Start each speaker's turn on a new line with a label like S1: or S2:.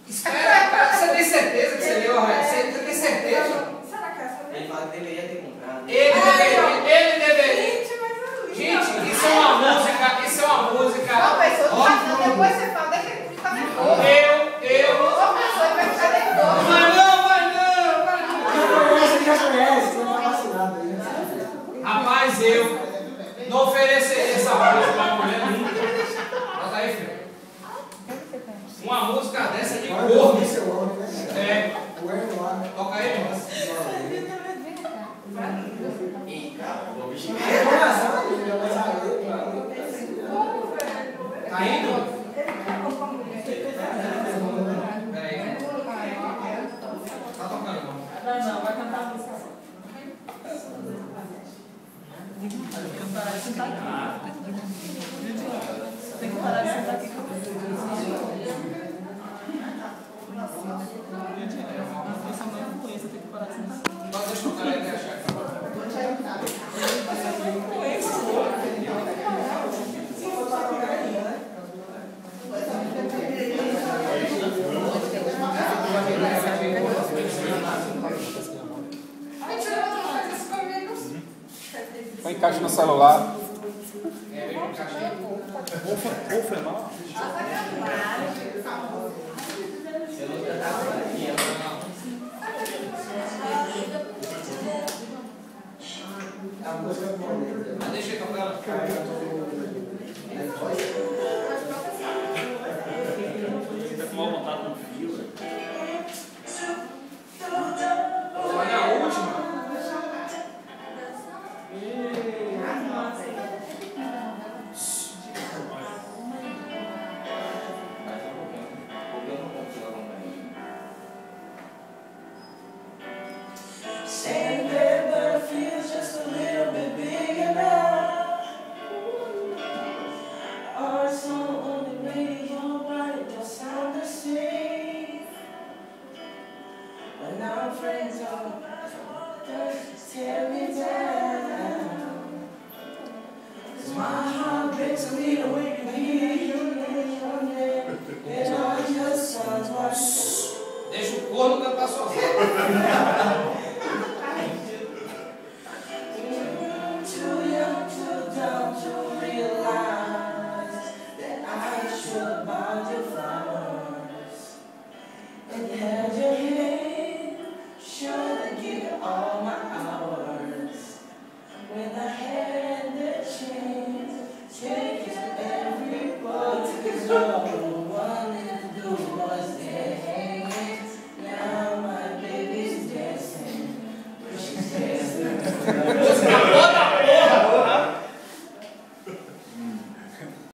S1: Espera, você tem certeza que você leu a receita? Você tem certeza?
S2: Será que essa
S3: Ele fala que deveria ter comprado.
S1: Ele deveria.
S2: Gente, mas eu li.
S1: Gente, isso é uma música, isso é uma música.
S2: Não, pessoa,
S1: Ó,
S2: depois você fala, deixa ele ficar nervoso.
S1: eu.
S2: Ô, pessoa, ele vai ficar nervoso.
S1: Vai não.
S4: Você já conhece, não tá vacinado aí.
S1: Rapaz, eu não ofereceria essa música pra uma mulher nunca. Bota aí, filho. Uma música dessa de corno.
S4: Seu homem, né?
S1: É.
S4: O erro lá.
S1: Toca aí, irmão. Tá indo? Peraí. Tá tocando, não?
S5: Não, vai cantar a música. Tem que parar de sentar aqui. Tem que parar de sentar aqui. Essa mãe não conhece, tem que parar de sentar aqui.
S1: Então deixa eu tocar aí, né, chefe?
S6: Põe encaixe no celular.
S1: É, vem com caixinha.
S6: Ou foi mal?
S1: Mas deixa eu tocar.
S6: Tá com mal vontade no fio.
S1: Olha a última. Deixa o corno cantar sozinho.